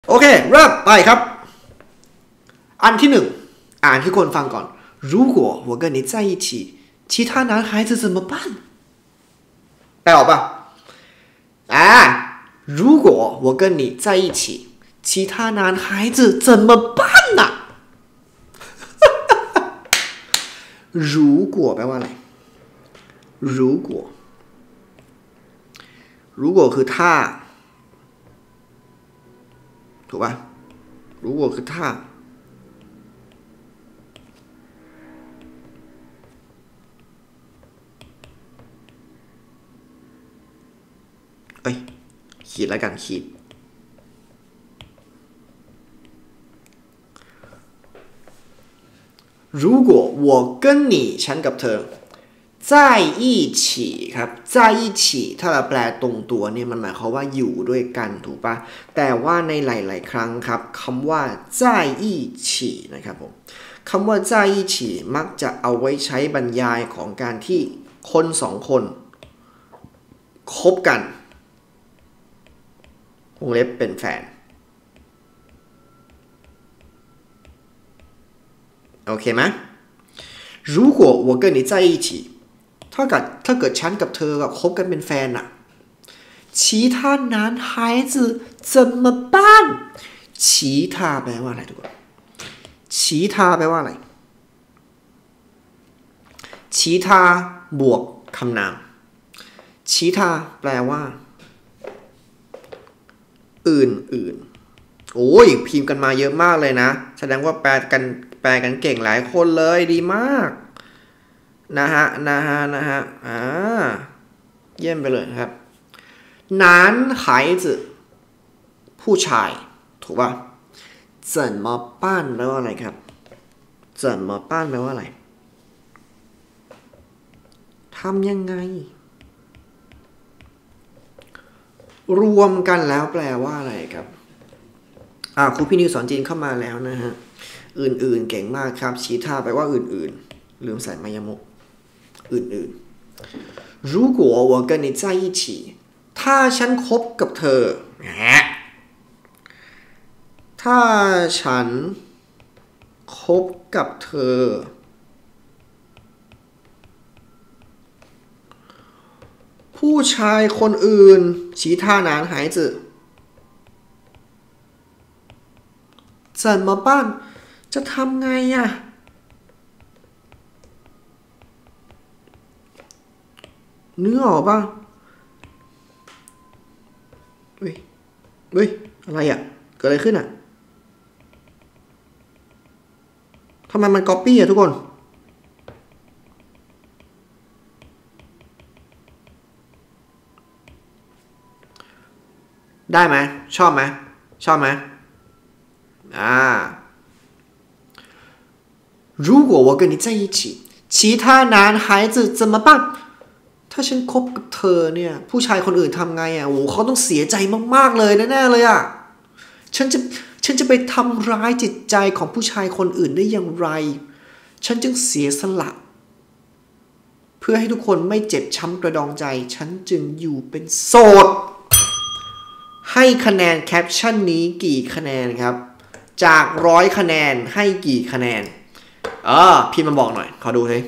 โอเคเริ่มไปครับอันที่หนึ่งอ่านให้คนฟังก่อน如果我跟你在一起其他男孩子怎么办แปลออกปะ如果我跟你在一起其他男孩子怎么办呢如果แปลว่าอะไร如果如果คือถ้าถูกป่ะรู้ว่าคือถ้าขีดแล้วกันขีด如果我跟你ฉันกับเธอ在一起ครับ在一起ถ้าเราแปลตรงตัวเนี่ยมันหมายความว่าอยู่ด้วยกันถูกปะแต่ว่าในหลายๆครั้งครับคำว่า在一起นะครับผมคำว่า在一起มักจะเอาไว้ใช้บรรยายของการที่คนสองคนคบกันวงเล็บเป็นแฟนโอเคไหม如果我跟你在一起ถ้าเกิดฉันกับเธอคบกันเป็นแฟนอะ其他男孩子怎么办其他แปลว่าอะไรทุกคน其他แปลว่าอะไร其他บวกคำนาม其他แปลว่าอื่นๆโอ้ยพิมพ์กันมาเยอะมากเลยนะแสดงว่าแปลกันเก่งหลายคนเลยดีมากนะฮะเยี่ยมไปเลยครับ男孩子ผู้ชายถูกป่ะ怎么办แปลว่าอะไรครับ怎么办แปลว่าอะไรทำยังไงรวมกันแล้วแปลว่าอะไรครับครูพี่นิวสอนจีนเข้ามาแล้วนะฮะอื่นๆเก่งมากครับชีท่าแปลว่าอื่นๆลืมใส่มายมุกอื่นๆ如果我跟你在一起ถ้าฉันคบกับเธอถ้าฉันคบกับเธอผู้ชายคนอื่น其他男孩子怎么办จะทำไงอะเนื้อออกป่ะเฮ้ยอะไรอะเกิดอะไรขึ้นอะทำไมมันก๊อปปี้อะทุกคนได้ไหมชอบไหม如果我跟你在一起其他男孩子怎么办ถ้าฉันคบกับเธอเนี่ยผู้ชายคนอื่นทำไงอ่ะโอ้เขาต้องเสียใจมากๆเลยแน่ๆเลยอ่ะฉันจะไปทำร้ายจิตใจของผู้ชายคนอื่นได้อย่างไรฉันจึงเสียสละเพื่อให้ทุกคนไม่เจ็บช้ำกระดองใจฉันจึงอยู่เป็นโสดให้คะแนนแคปชั่นนี้กี่คะแนนครับจาก100คะแนนให้กี่คะแนนพี่มาบอกหน่อยขอดูสิ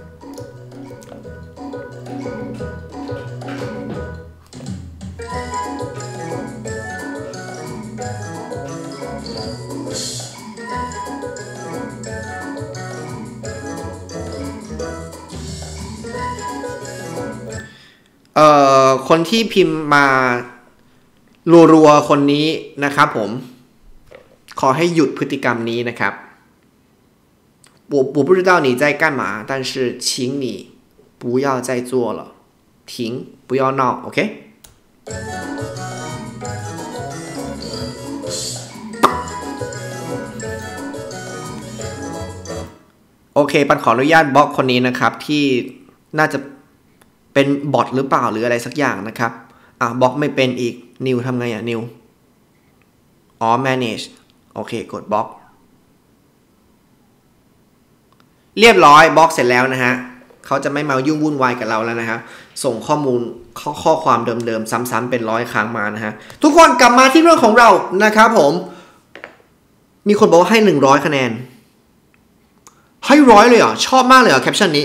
คนที่พิมพ์มารัวๆคนนี้นะครับผมขอให้หยุดพฤติกรรมนี้นะครับ我不知道你在干嘛但是请你不要再做了停不要闹 OK โอเคปันขออนุญาตบล็อกคนนี้นะครับที่น่าจะเป็นบอทหรือเปล่าหรืออะไรสักอย่างนะครับบล็อกไม่เป็นอีกนิวทำไงนิวmanage โอเคกดบล็อกเรียบร้อยบล็อกเสร็จแล้วนะฮะเขาจะไม่มายุ่งวุ่นวายกับเราแล้วนะฮะส่งข้อมูลข้อความเดิมๆซ้ำๆเป็น100 ครั้งมานะฮะทุกคนกลับมาที่เรื่องของเรานะครับผมมีคนบอกว่าให้100 คะแนนให้100เลยเหรอชอบมากเลยเหรอแคปชั่นนี้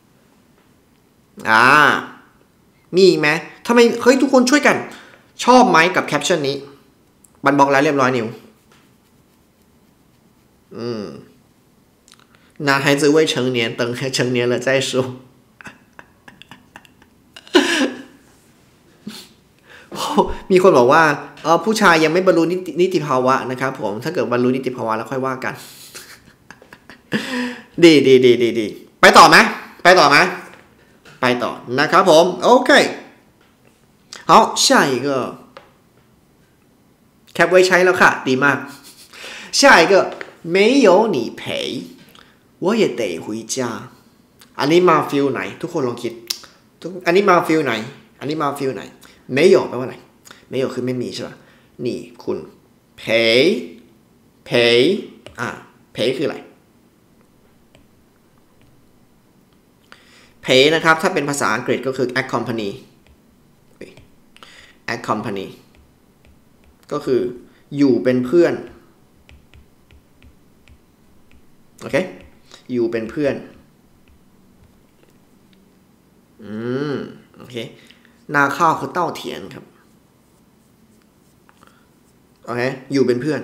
มีอีกไหมทำไมเฮ้ยทุกคนช่วยกันชอบไหมกับแคปชั่นนี้บันบอกแล้วเรียบร้อยนิว男孩子未成年等成年了再说มีคนบอกว่าผู้ชายยังไม่บรรลุนิติภาวะนะครับผมถ้าเกิดบรรลุนิติภาวะแล้วค่อยว่ากันดีไปต่อไหมไปต่อนะครับผมโอเค好下一个แคปไว้ใช้แล้วค่ะดีมาก下一个没有你陪我也得回家อันนี้มาฟิลไหนทุกคนลองคิดอันนี้มาฟิลไหน没有แปลว่าอะไรไม่有คือไม่มีใช่ป่ะนี่คุณ陪陪คืออะไรเพนะครับถ้าเป็นภาษาอังกฤษก็คือ accompany ก็คืออยู่เป็นเพื่อนโอเคอยู่เป็นเพื่อนโอเคนาข้าวคือเต้าเถียนครับโอเคอยู่เป็นเพื่อน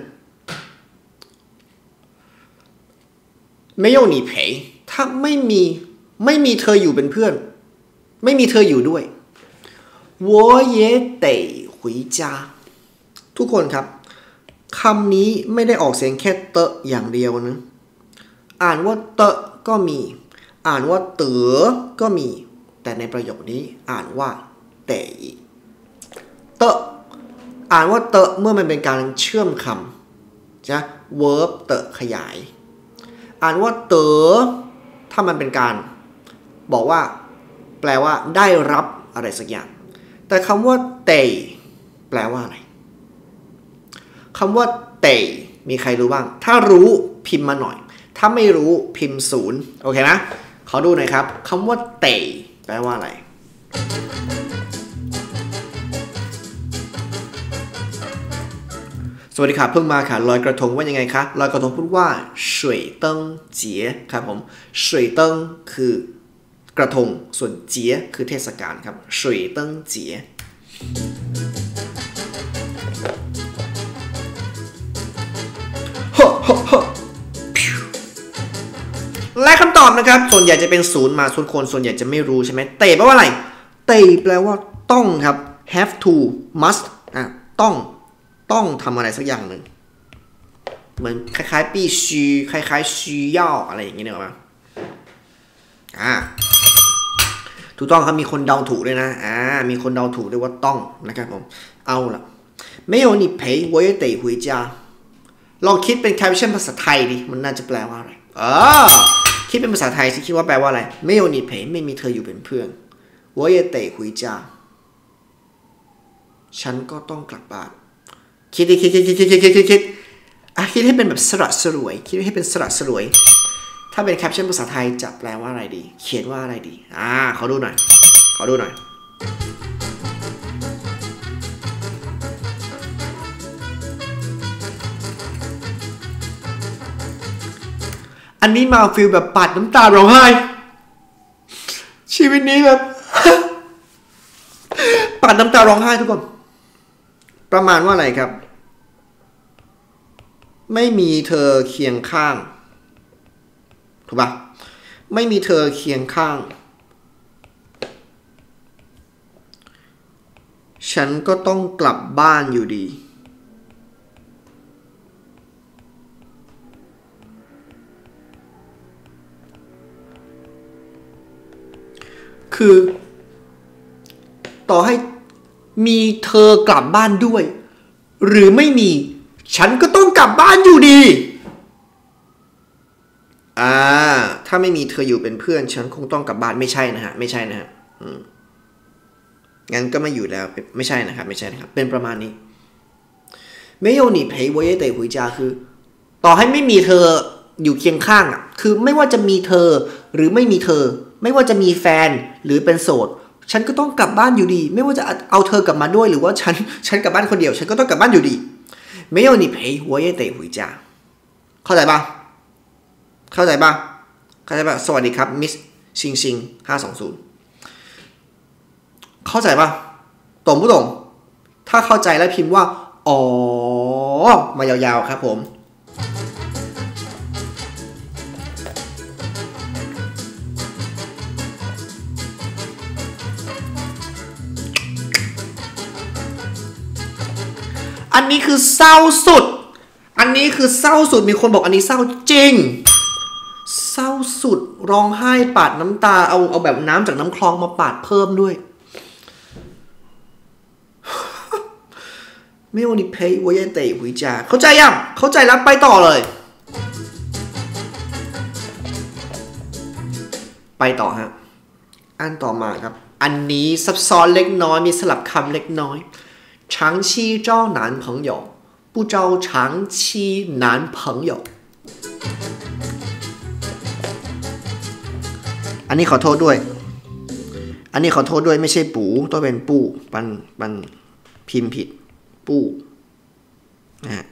ไม่有你陪ถ้าไม่มีเธออยู่เป็นเพื่อนไม่มีเธออยู่ด้วย我也得回家ทุกคนครับคำนี้ไม่ได้ออกเสียงแค่เตะอย่างเดียวนะอ่านว่าเตะก็มีอ่านว่าเต๋อก็มีแต่ในประโยคนี้อ่านว่าเตะเตะอ่านว่าเตะเมื่อมันเป็นการเชื่อมคำนะ verb เตะขยายอ่านว่าเต๋อถ้ามันเป็นการบอกว่าแปลว่าได้รับอะไรสักอย่างแต่คำว่าเตะแปลว่าอะไรคำว่าเตะมีใครรู้บ้างถ้ารู้พิมพ์มาหน่อยถ้าไม่รู้พิมพ์0โอเคนะขอดูหน่อยครับคำว่าเตะแปลว่าอะไรสวัสดีครับเพิ่งมาค่ะลอยกระทงว่ายังไงคะลอยกระทงพูดว่า水灯节ครับผม水灯คือกระทงส่วนเจี๋ยคือเทศกาลครับ水灯节และคำตอบนะครับส่วนใหญ่จะเป็น0มาทุกคนส่วนใหญ่จะไม่รู้ใช่ไหมเตะแปลว่าอะไรเตะแปลว่าต้องครับ have to must ต้องทำอะไรสักอย่างหนึ่งเหมือนคล้ายๆปีชีคล้ายๆชีย่ออะไรอย่างเงี้ยนะครับถูกต้องครับมีคนเดาถูกด้วยนะมีคนเดาถูกด้วยว่าต้องนะครับผมเอาล่ะไม่有你陪我也得回家ลองคิดเป็นแคปชั่นภาษาไทยดิมันน่าจะแปลว่าอะไรคิดเป็นภาษาไทยที่คิดว่าแปลว่าอะไรไม่有你陪ไม่มีเธออยู่เป็นเพื่อน我也得回家ฉันก็ต้องกลับบ้านคิดให้เป็นแบบสระสรวยคิดให้เป็นสระสรวยถ้าเป็นแคปชั่นภาษาไทยจะแปลว่าอะไรดีเขียนว่าอะไรดีขอดูหน่อยอันนี้มาฟีลแบบปัดน้ำตาร้องไห้ชีวิตนี้แบบปัดน้ำตาร้องไห้ทุกคนประมาณว่าอะไรครับไม่มีเธอเคียงข้างถูกปะไม่มีเธอเคียงข้างฉันก็ต้องกลับบ้านอยู่ดีคือต่อให้มีเธอกลับบ้านด้วยหรือไม่มีฉันก็ต้องกลับบ้านอยู่ดีถ้าไม่มีเธออยู่เป็นเพื่อนฉันคงต้องกลับบ้านไม่ใช่นะฮะงั้นก็ไม่อยู่แล้วไม่ใช่นะครับเป็นประมาณนี้没有你陪我也得回家คือต่อให้ไม่มีเธออยู่เคียงข้างคือไม่ว่าจะมีเธอหรือไม่มีเธอไม่ว่าจะมีแฟนหรือเป็นโสดฉันก็ต้องกลับบ้านอยู่ดีไม่ว่าจะเอาเธอกลับมาด้วยหรือว่าฉันกลับบ้านคนเดียวฉันก็ต้องกลับบ้านอยู่ดี没有你陪我也得回家เข้าใจปะเข้าใจปะเข้าใจปะสวัสดีครับมิสชิงชิง520เข้าใจปะตรง不懂ถ้าเข้าใจแล้วพิมพ์ว่าอ๋อมายาวๆครับผมอันนี้คือเศร้าสุดอันนี้คือเศร้าสุดมีคนบอกอันนี้เศร้าจริงเศร้าสุดร้องไห้ปาดน้ำตาเอาแบบน้ำจากน้ำคลองมาปาดเพิ่มด้วยไม่วันนี้เพย์วันเตะวิจาเข้าใจยังเข้าใจแล้วไปต่อเลยไปต่อฮะอันต่อมาครับอันนี้ซับซ้อนเล็กน้อยมีสลับคำเล็กน้อย长期招男朋友不招长期男朋友อันนี้ขอโทษด้วยอันนี้ขอโทษด้วยไม่ใช่ปูต้องเป็นปูปันพิมพ์ผิดปูนะ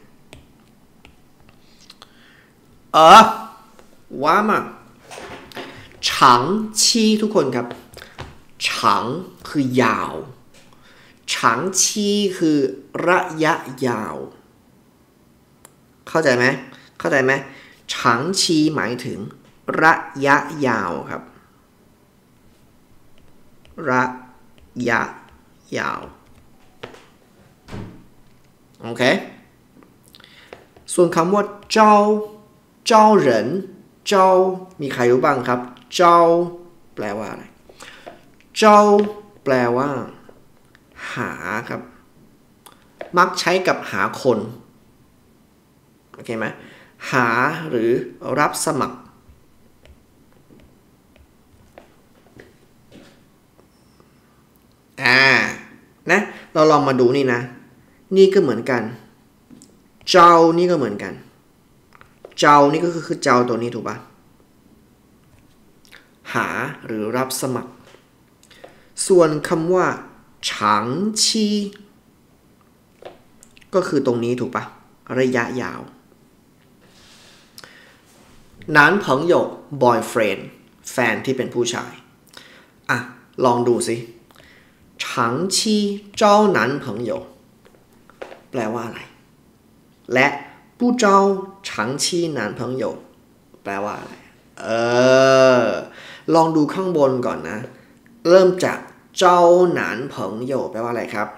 ว่ามา长期ทุกคนครับ长คือยาว长期คือระยะยาวเข้าใจไหมเข้าใจไหม长期หมายถึงระยะยาวครับระยะยาวโอเคส่วนคำว่าเจ้าเหรินเจ้ามีใครรู้บ้างครับเจ้าแปลว่าอะไรเจ้าแปลว่าหาครับมักใช้กับหาคนโอเคไหมหาหรือรับสมัครนะเราลองมาดูนี่นะนี่ก็เหมือนกันเจ้านี่ก็เหมือนกันเจ้านี่ก็คือเจ้าตัวนี้ถูกปะหาหรือรับสมัครส่วนคำว่า长期ก็คือตรงนี้ถูกปะระยะยาว男朋友 boyfriend แฟนที่เป็นผู้ชายอ่ะลองดูสิ长期招男朋友แปลว่าอะไรและ不招长期男朋友แปลว่าอะไรลองดูข้างบนก่อนนะเริ่มจากเจ้าหนานเผิงโยแปลว่าอะไรครับ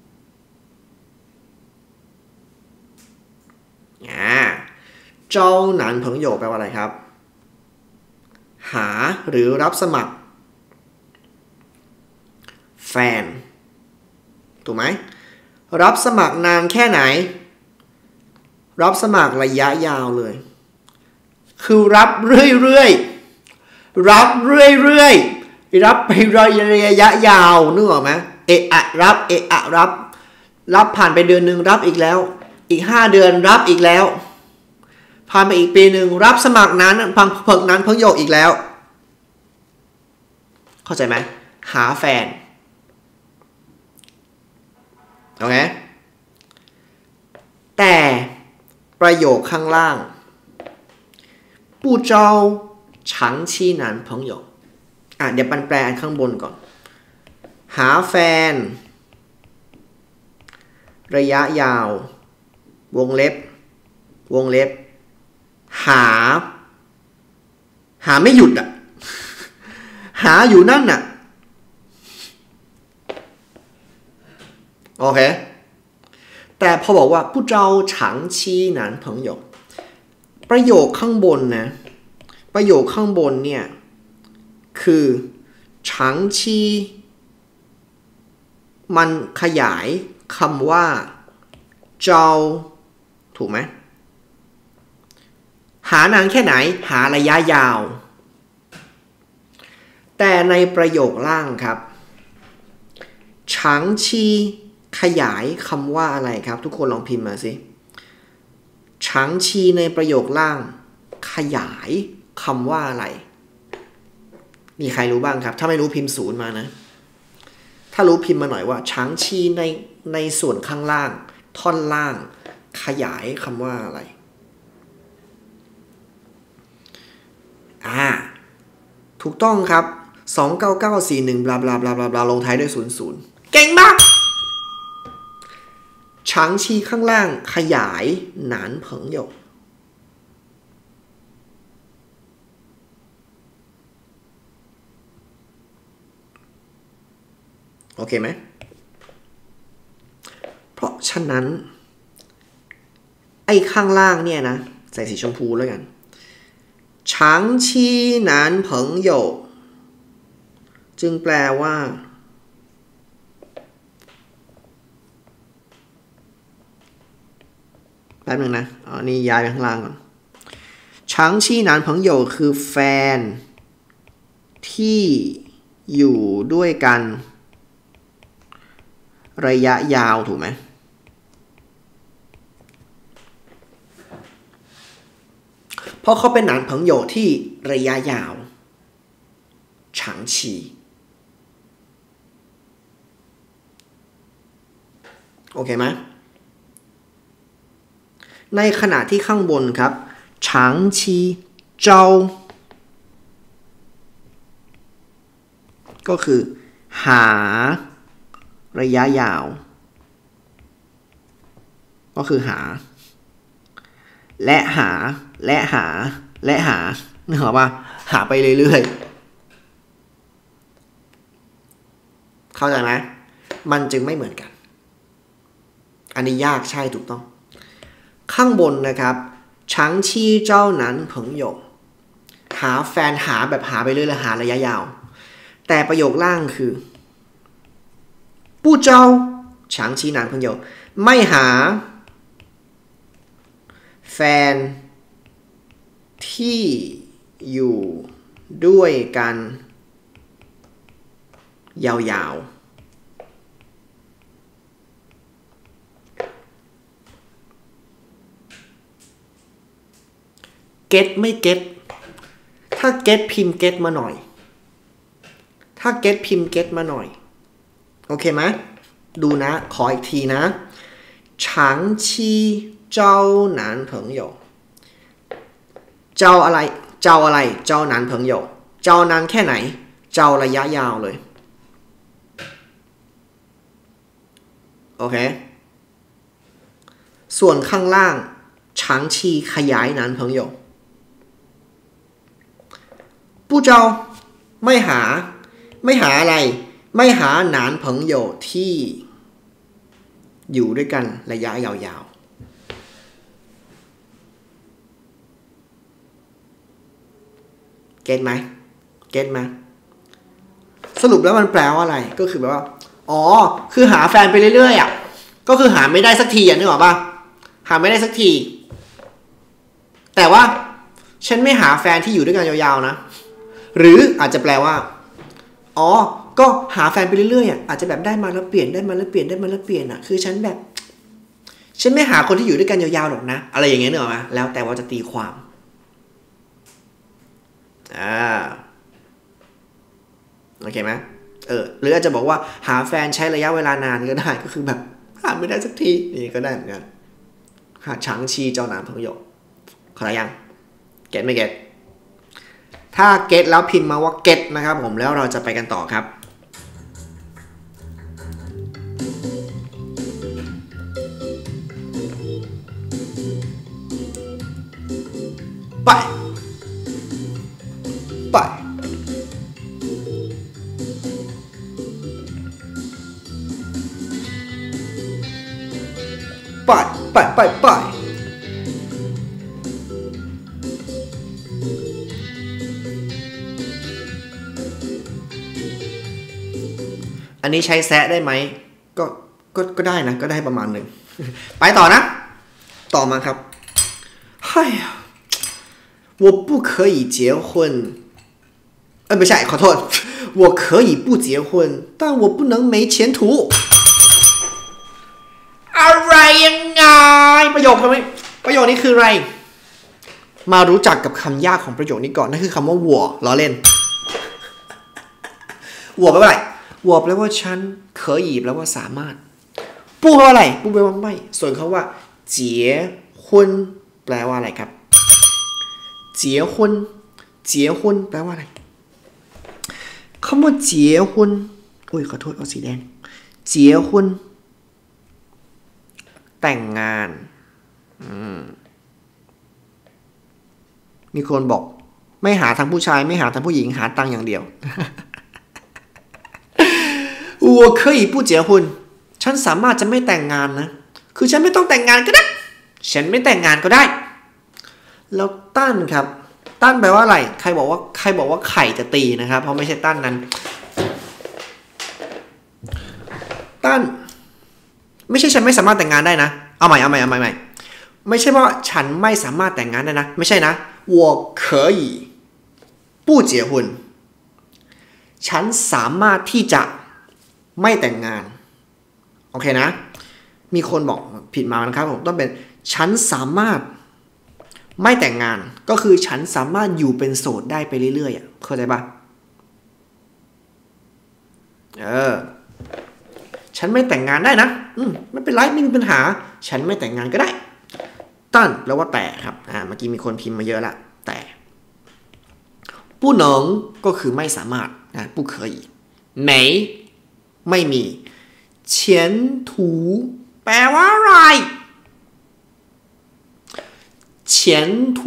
เจ้าหนานเผิงโยแปลว่าอะไรครับหาหรือรับสมัครแฟนถูกไหมรับสมัครนานแค่ไหนรับสมัครระยะยาวเลยคือรับเรื่อยๆรับเรื่อยๆรับไประยะยาวนึกออกไหมรับผ่านไปเดือนหนึ่งรับอีกแล้วอีก5 เดือนรับอีกแล้วผ่านไปอีกปีหนึ่งรับสมัครนั้นเพิ่งนั้นเพิ่งโยกอีกแล้วเข้าใจไหมหาแฟนโอเคแต่ประโยคข้างล่าง不招长期男朋友เดี๋ยวปันแปลข้างบนก่อนหาแฟนระยะยาววงเล็บหาไม่หยุดหาอยู่นั่นโอเคแต่พอบอกว่าผู้เจ้า长期男朋友ประโยคข้างบนนะประโยคข้างบนเนี่ยคือ长期มันขยายคำว่าเจ้าถูกไหมหานานแค่ไหนหาระยะยาวแต่ในประโยคล่างครับ长期ขยายคำว่าอะไรครับทุกคนลองพิมพ์มาสิ长期ในประโยคล่างขยายคำว่าอะไรมีใครรู้บ้างครับถ้าไม่รู้พิมพ์ศูนย์มานะถ้ารู้พิมพ์มาหน่อยว่าช้างชีในส่วนข้างล่างท่อนล่างขยายคำว่าอะไรถูกต้องครับ29941บลาบลาบลาบลาบลาลงท้ายด้วย00เก่งมากช้างชีข้างล่างขยายหนานเผิงหยกโอเคไหมเพราะฉะนั้นไอ้ข้างล่างเนี่ยนะใส่สีชมพูแล้วกันช้างชีหนานเผิงหยกจึงแปลว่าแป๊บนึงนะนี่ย้ายไปข้างล่างก่อนช้างชีหนานเผิงหยกคือแฟนที่อยู่ด้วยกันระยะยาวถูกไหมเพราะเขาเป็นหนานเผิงโหยที่ระยะยาวฉางชีโอเคไหมในขณะที่ข้างบนครับฉางชีเจ้าก็คือหาระยะยาวก็คือหาและหาและหาและหานึกออกป่ะหาไปเรื่อยๆเข้าใจไหมมันจึงไม่เหมือนกันอันนี้ยากใช่ถูกต้องข้างบนนะครับช้างชี้เจ้านั้นเผิงหยกหาแฟนหาแบบหาไปเรื่อยๆหาระยะยาวแต่ประโยคล่างคือผู้เจ้าช้างชี้หนานเผิงหยกไม่หาแฟนที่อยู่ด้วยกันยาวๆเก็ตไม่เก็ตถ้าเก็ตพิมพ์เก็ตมาหน่อยถ้าเก็ตพิมพ์เก็ตมาหน่อยโอเคไหมดูนะขออีกทีนะ长期เจ้าหนานเผิงหยกเจ้าอะไรเจ้าอะไรเจ้าหนานเผิงหยกเจ้านานแค่ไหนเจ้าระยะยาวเลยโอเคส่วนข้างล่าง长期ขยายหนานเผิงหยกผู้เจ้าไม่หาอะไรไม่หาหนานเผิงหยกที่อยู่ด้วยกันระยะยาวๆเก็ตไหมสรุปแล้วมันแปลว่าอะไรก็คือแบบว่าอ๋อคือหาแฟนไปเรื่อยๆอ่ะก็คือหาไม่ได้สักทีอ่ะนึกออกป่ะหาไม่ได้สักทีแต่ว่าฉันไม่หาแฟนที่อยู่ด้วยกันยาวๆนะหรืออาจจะแปลว่าอ๋อก็หาแฟนไปเรื่อยๆอ่ะอาจจะแบบได้มาแล้วเปลี่ยนได้มาแล้วเปลี่ยนได้มาแล้วเปลี่ยนอ่ะคือฉันไม่หาคนที่อยู่ด้วยกันยาวๆหรอกนะอะไรอย่างเงี้ยนึกออกไหมแล้วแต่ว่าจะตีความโอเคไหมหรืออาจจะบอกว่าหาแฟนใช้ระยะเวลานานก็ได้ก็คือแบบหาไม่ได้สักทีนี่ก็ได้เหมือนกันหาช้างชีเจ้านานเผิงหยกเข้าใจยังเก็ตไม่เก็ตถ้าเก็ตแล้วพิมพ์มาว่าเก็ตนะครับผมแล้วเราจะไปกันต่อครับไปอันนี้ใช้แซะได้ไหมก็ได้นะก็ได้ประมาณหนึ่งไปต่อนะต่อมาครับเฮ้ย我不可以结婚ไม่ใช่ขอโทษ我可以不结婚但我不能没前途อะไรยังไงประโยคนี้คืออะไรมารู้จักกับคำยากของประโยคนี้ก่อนนั่นคือคำว่าวัวล้อเล่น我แปลว่าอะไร我แปลว่าฉัน可以แปลว่าสามารถ不แปลว่าอะไร不แปลว่าไม่ส่วนคำว่า结婚แปลว่าอะไรครับ结婚结婚แปลว่าอะไรคำว่า结婚อุ้ยขอโทษเอาสีแดง结婚แต่งงานมีคนบอกไม่หาทางผู้ชายไม่หาทางผู้หญิงหาตังอย่างเดียว我可以不结婚ฉันสามารถจะไม่แต่งงานนะคือฉันไม่ต้องแต่งงานก็ได้ฉันไม่แต่งงานก็ได้แล้วตั้นครับตั้นแปลว่าอะไรใครบอกว่าไข่จะตีนะครับเพราะไม่ใช่ตั้นนั้นตั้นไม่ใช่ฉันไม่สามารถแต่งงานได้นะเอาใหม่ไม่ใช่ว่าฉันไม่สามารถแต่งงานได้นะไม่ใช่นะ我可以不结婚ฉันสามารถที่จะไม่แต่งงานโอเคนะมีคนบอกผิดมานะครับผมต้องเป็นฉันสามารถไม่แต่งงานก็คือฉันสามารถอยู่เป็นโสดได้ไปเรื่อยๆเข้าใจปะฉันไม่แต่งงานได้นะไม่เป็นไรไม่มีปัญหาฉันไม่แต่งงานก็ได้ตั้นแล้วว่าแต่ครับเมื่อกี้มีคนพิมพ์มาเยอะละแต่ผู้หนงก็คือไม่สามารถ不可以ไม่มี前途แปลว่าอะไร前途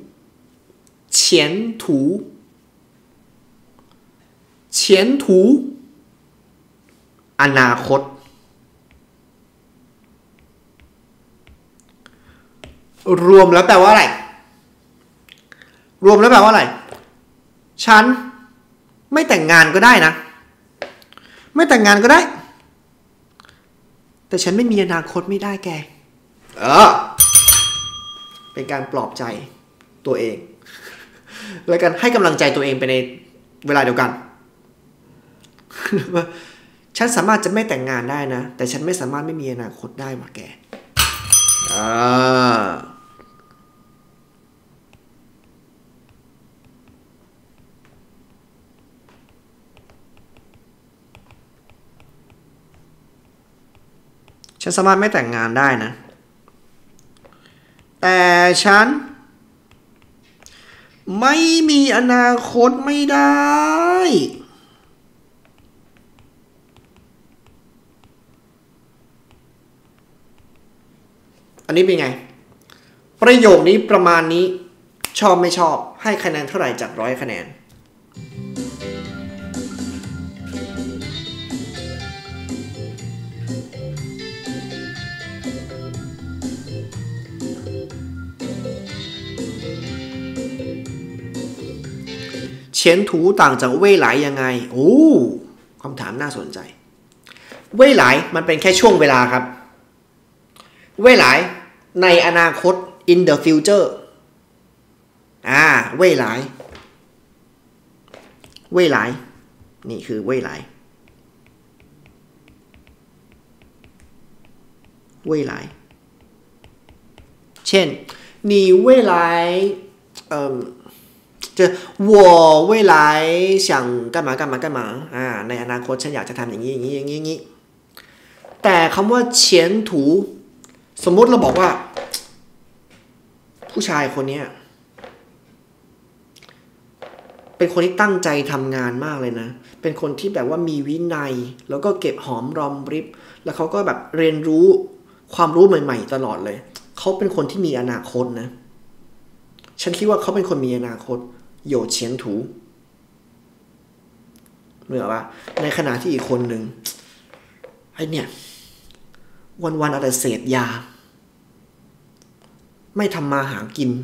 อนาคตรวมแล้วแปลว่าอะไรฉันไม่แต่งงานก็ได้นะไม่แต่งงานก็ได้แต่ฉันไม่มีอนาคตไม่ได้แกเป็นการปลอบใจตัวเองและการให้กำลังใจตัวเองไปในเวลาเดียวกันฉันสามารถจะไม่แต่งงานได้นะแต่ฉันไม่สามารถไม่มีอนาคตได้ว่ะแกฉันสามารถไม่แต่งงานได้นะแต่ฉันไม่มีอนาคตไม่ได้อันนี้เป็นไงประโยคนี้ประมาณนี้ชอบไม่ชอบให้คะแนนเท่าไหร่จาก100 คะแนน前途ต่างจาก未来ยังไงโอ้คำถามน่าสนใจ未来มันเป็นแค่ช่วงเวลาครับ未来ในอนาคต in the future 未来นี่คือ未来เช่น你未来我未来想干嘛ในอนาคตฉันอยากจะทำอย่างนี้แต่คำว่า前途สมมุติเราบอกว่าผู้ชายคนนี้เป็นคนที่ตั้งใจทำงานมากเลยนะเป็นคนที่แบบว่ามีวินัยแล้วก็เก็บหอมรอมริบแล้วเขาก็แบบเรียนรู้ความรู้ใหม่ๆตลอดเลยเขาเป็นคนที่มีอนาคตนะฉันคิดว่าเขาเป็นคนมีอนาคต有前途เหมือนว่าในขณะที่อีกคนหนึ่งไอ้เนี่ยวันๆอะไรเสพยาไม่ทำมาหากิน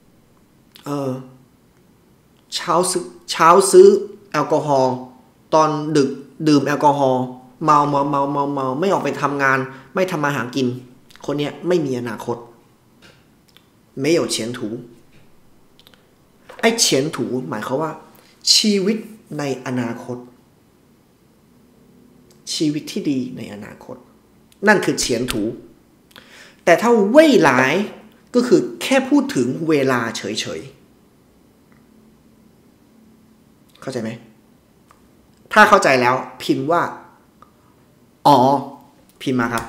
เช้าซื้อแอลกอฮอล์ตอนดึกดื่มแอลกอฮอล์เมาไม่ออกไปทำงานไม่ทำมาหากินคนเนี้ยไม่มีอนาคต没有前途ไอ้前途หมายความว่าชีวิตในอนาคตชีวิตที่ดีในอนาคตนั่นคือ前途แต่ถ้า未来ก็คือแค่พูดถึงเวลาเฉยๆเข้าใจไหมถ้าเข้าใจแล้วพิมพ์ว่าอ๋อพิมพ์มาครับ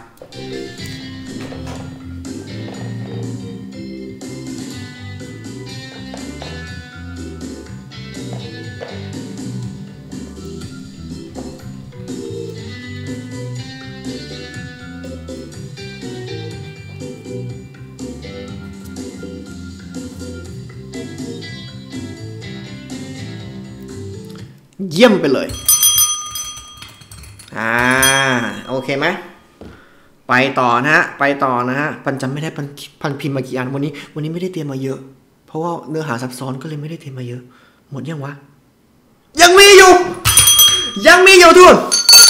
เยี่ยมไปเลยโอเคไหมไปต่อนะฮะไปต่อนะฮะปันจำไม่ได้พันพิมพ์มากี่อันวันนี้ไม่ได้เตรียมมาเยอะเพราะว่าเนื้อหาซับซ้อนก็เลยไม่ได้เตรียมมาเยอะหมดยังวะยังมีอยู่ทุก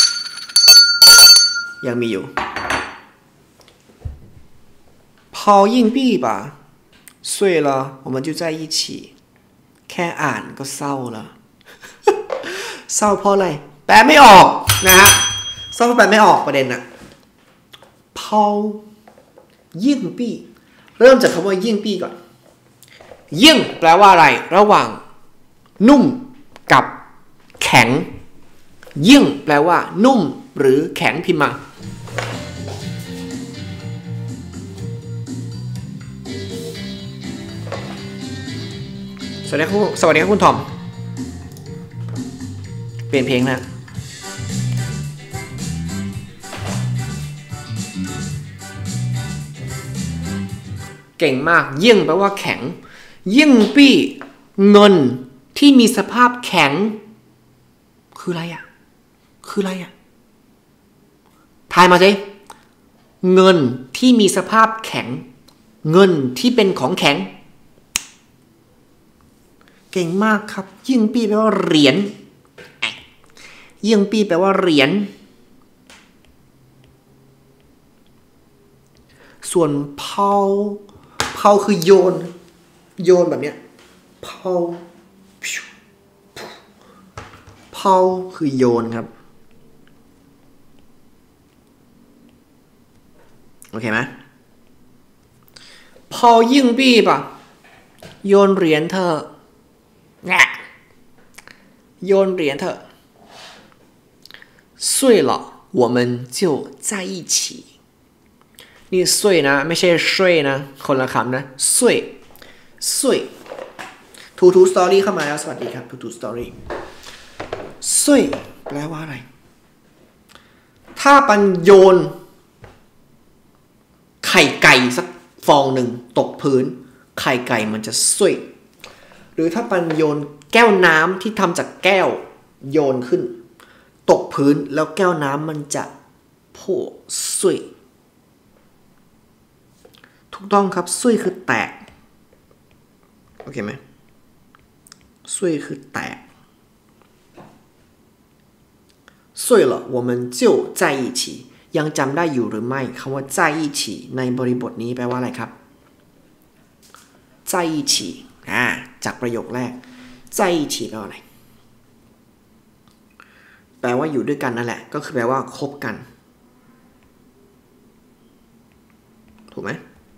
ยังมีอยู่抛硬币吧碎了我们就在一起แค่อ่านก็เศร้าแล้วเศร้าเพราะอะไรแปลไม่ออกนะฮะเศร้าเพราะแปลไม่ออกประเด็นอะเผายิ่งปี้เริ่มจากคำว่ายิ่งปี้ก่อนยิ่งแปลว่าอะไรระหว่างนุ่มกับแข็งยิ่งแปลว่านุ่มหรือแข็งพิมพ์มาสวัสดีครับคุณทอมเปลี่ยนเพลงนะเก่งมากยิ่งแปลว่าแข็งยิ่งปี้เงินที่มีสภาพแข็งคืออะไรอ่ะทายมาสิเงินที่มีสภาพแข็งเงินที่เป็นของแข็งเก่งมากครับยิ่งปี้แปลว่าเหรียญยิ่งปี้แปลว่าเหรียญส่วนเผาคือโยนแบบเนี้ยเผาคือโยนครับโอเคไหมเผายิ่งปี้ป่ะโยนเหรียญเธอโยนเหรียญเธอ碎了我们就在一起นี่碎นะไม่ใช่ช่วยนะคนละคำนะ碎ทูสตอรี่เข้ามาแล้วสวัสดีครับทูสตอรี่碎แปลว่าอะไรถ้าปันโยนไข่ไก่สักฟองหนึ่งตกพื้นไข่ไก่มันจะ碎หรือถ้าปันโยนแก้วน้ำที่ทำจากแก้วโยนขึ้นตกพื้นแล้วแก้วน้ำมันจะ破碎ถูกต้องครับซุยคือแตกโอเคไหมซุยคือแตก碎了我们就在一起ยังจำได้อยู่หรือไม่คำว่า在一起ในบริบทนี้แปลว่าอะไรครับ在一起จากประโยคแรก在一起แปลว่าอะไรแปลว่าอยู่ด้วยกันนั่นแหละก็คือแปลว่าคบกันถูกไหม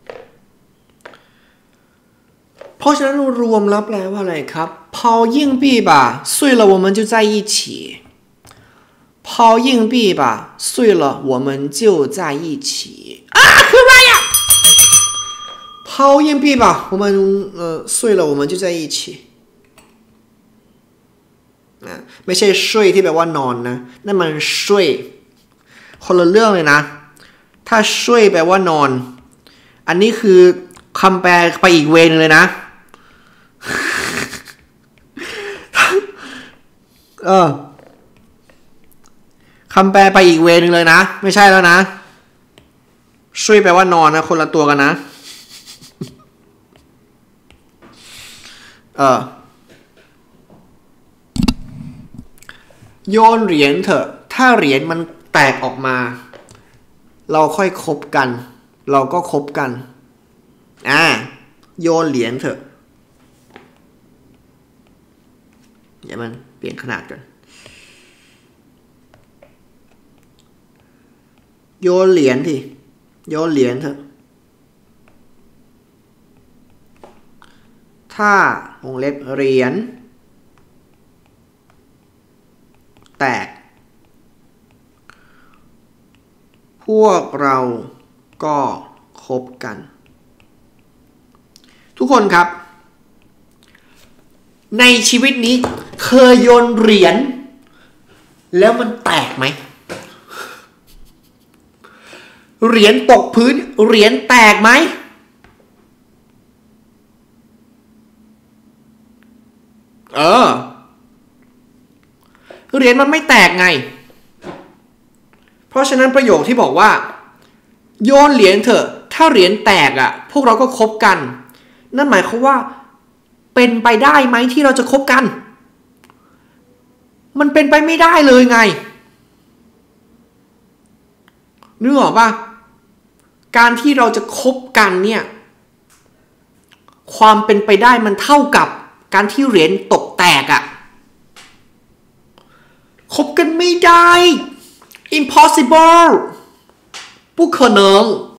เพราะฉะนั้นรวมแล้วแปลว่าอะไรครับ抛硬币吧碎了我们就在一起抛硬币吧碎了我们就在一起คืออะไรอ่ะ抛硬币吧我们碎了我们就在一起ไม่ใช่ช่วยที่แปลว่านอนนะนั่นมันช่วยคนละเรื่องเลยนะถ้าช่วยแปลว่านอนอันนี้คือคำแปลไปอีกเวนึงเลยนะคำแปลไปอีกเวนึงเลยนะไม่ใช่แล้วนะช่วยแปลว่านอนนะคนละตัวกันนะโยนเหรียญเถอะถ้าเหรียญมันแตกออกมาเราค่อยคบกันเราก็คบกันโยนเหรียญเถอะเดี๋ยวมันเปลี่ยนขนาดกันโยนเหรียญทีโยนเหรียญเถอะถ้าวงเล็บเหรียญแตวกเราก็คบกัน ทุกคนครับในชีวิตนี้เคยโยนเหรียญแล้วมันแตกไหมเหรียญตกพื้นเหรียญแตกไหมเหรียญมันไม่แตกไงเพราะฉะนั้นประโยคที่บอกว่าโยนเหรียญเถอะถ้าเหรียญแตกอ่ะพวกเราก็คบกันนั่นหมายความว่าเป็นไปได้ไหมที่เราจะคบกันมันเป็นไปไม่ได้เลยไงนึกออกป่ะการที่เราจะคบกันเนี่ยความเป็นไปได้มันเท่ากับการที่เหรียญตกแตกอ่ะคบกันไม่ได้ impossible 不可能